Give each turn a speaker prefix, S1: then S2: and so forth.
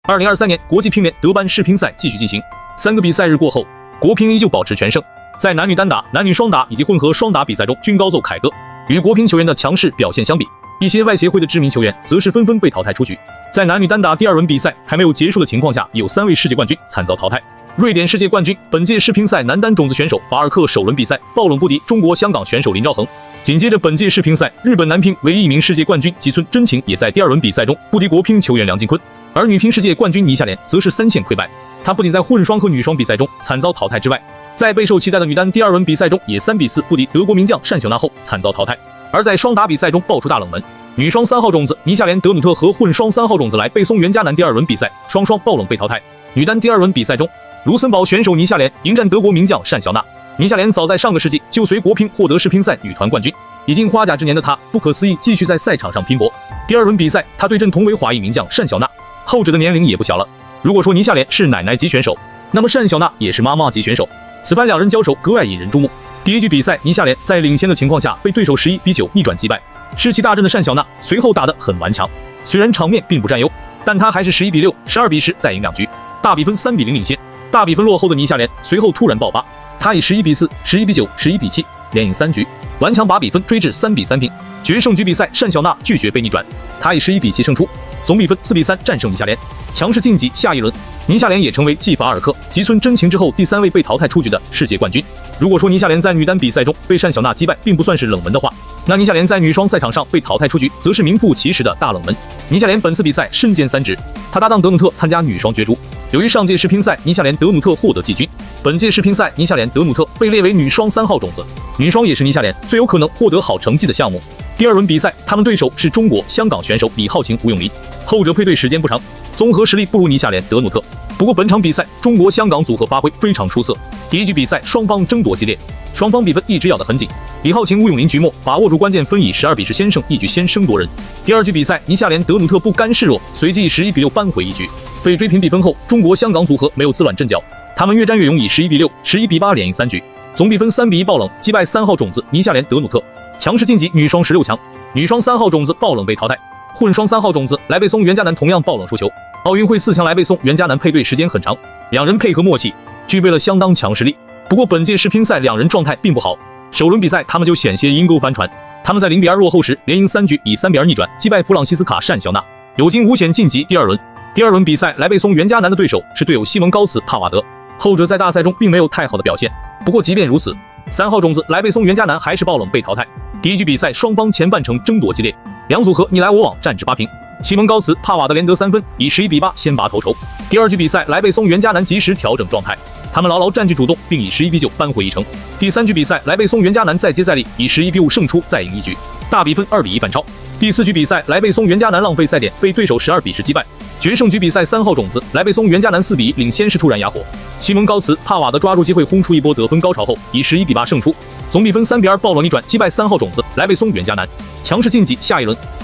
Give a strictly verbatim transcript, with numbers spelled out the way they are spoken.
S1: 二零二三年国际乒联德班世乒赛继续进行，三个比赛日过后，国乒依旧保持全胜，在男女单打、男女双打以及混合双打比赛中均高奏凯歌。与国乒球员的强势表现相比，一些外协会的知名球员则是纷纷被淘汰出局。在男女单打第二轮比赛还没有结束的情况下，有三位世界冠军惨遭淘汰。瑞典世界冠军、本届世乒赛男单种子选手法尔克首轮比赛爆冷不敌中国香港选手林兆恒。紧接着本届世乒赛，日本男乒唯一一名世界冠军吉村真晴也在第二轮比赛中不敌国乒球员梁靖昆，而女乒世界冠军倪夏莲则是三线溃败。她不仅在混双和女双比赛中惨遭淘汰之外，在备受期待的女单第二轮比赛中也三比四不敌德国名将单秀娜后惨遭淘汰。而在双打比赛中爆出大冷门，女双三号种子倪夏莲德努特和混双三号种子莱贝松袁嘉楠第二轮比赛双双爆冷被淘汰。女单第二轮比赛中，卢森堡选手倪夏莲迎战德国名将单晓娜。倪夏莲早在上个世纪就随国乒获得世乒赛女团冠军，已经花甲之年的她不可思议继续在赛场上拼搏。第二轮比赛，她对阵同为华裔名将单晓娜，后者的年龄也不小了。如果说倪夏莲是奶奶级选手，那么单晓娜也是妈妈级选手。此番两人交手格外引人注目。第一局比赛，倪夏莲在领先的情况下被对手十一比九逆转击败，士气大振的单晓娜随后打得很顽强，虽然场面并不占优，但她还是十一比六、十二比十再赢两局，大比分三比零领先。大比分落后的倪夏莲随后突然爆发，她以十一比四、十一比九、十一比七连赢三局，顽强把比分追至三比三平。决胜局比赛，单晓娜拒绝被逆转，她以十一比七胜出，总比分四比三战胜倪夏莲，强势晋级下一轮。倪夏莲也成为继法尔克、吉村真晴之后第三位被淘汰出局的世界冠军。如果说倪夏莲在女单比赛中被单晓娜击败并不算是冷门的话，那倪夏莲在女双赛场上被淘汰出局则是名副其实的大冷门。倪夏莲本次比赛身兼三职，她搭档德努特参加女双角逐。由于上届世乒赛倪夏莲德努特获得季军，本届世乒赛倪夏莲德努特被列为女双三号种子，女双也是倪夏莲最有可能获得好成绩的项目。第二轮比赛，他们对手是中国香港选手李浩晴、吴咏琳，后者配对时间不长，综合实力不如倪夏莲德努特。不过本场比赛中国香港组合发挥非常出色，第一局比赛双方争夺激烈，双方比分一直咬得很紧。李浩晴、吴咏琳局末把握住关键分，以十二比十先胜一局，先声夺人。第二局比赛，倪夏莲德努特不甘示弱，随即以十一比六扳回一局。被追平比分后，中国香港组合没有自乱阵脚，他们越战越勇，以十一比六、十一比八连赢三局，总比分三比一爆冷击败三号种子倪夏莲德努特，强势晋级女双十六强。女双三号种子爆冷被淘汰，混双三号种子莱贝松袁嘉楠同样爆冷输球。奥运会四强莱贝松袁嘉楠配对时间很长，两人配合默契，具备了相当强实力。不过本届世乒赛两人状态并不好，首轮比赛他们就险些阴沟翻船。他们在零比二落后时连赢三局，以三比二逆转击败弗朗西斯卡单晓娜，有惊无险晋级第二轮。第二轮比赛，莱贝松袁嘉楠的对手是队友西蒙高茨帕瓦德，后者在大赛中并没有太好的表现。不过即便如此，三号种子莱贝松袁嘉楠还是爆冷被淘汰。第一局比赛双方前半程争夺激烈，两组合你来我往，战至八平。西蒙高茨、帕瓦德连得三分，以十一比八先拔头筹。第二局比赛，莱贝松袁嘉楠及时调整状态，他们牢牢占据主动，并以十一比九扳回一城。第三局比赛，莱贝松袁嘉楠再接再厉，以十一比五胜出，再赢一局，大比分二比一反超。第四局比赛，莱贝松袁嘉楠浪费赛点，被对手十二比十击败。决胜局比赛，三号种子莱贝松袁嘉楠四比一领先时突然哑火，西蒙高茨、帕瓦德抓住机会轰出一波得分高潮后，以十一比八胜出，总比分三比二爆冷逆转击败三号种子莱贝松袁嘉楠，强势晋级下一轮。